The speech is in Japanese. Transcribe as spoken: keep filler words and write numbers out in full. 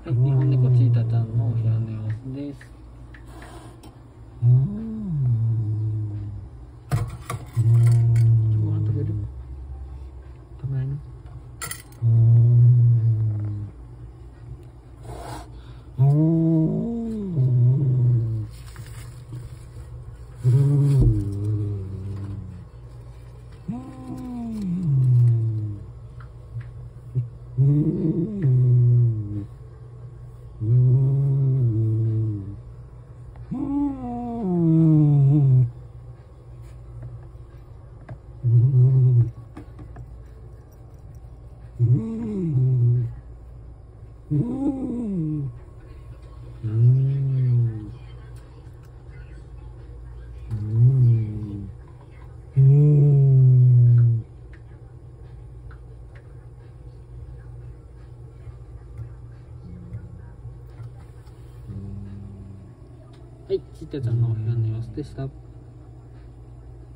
はい、日本猫チータちゃんのお部屋の様子です。うーん。ご飯食べる？食べないの？うーん。うーん。うーん。うーん。うーん。うーん。うーん。うーん。うーん。うーん。うーん。はい、ちーたちゃんのお部屋の様子でした。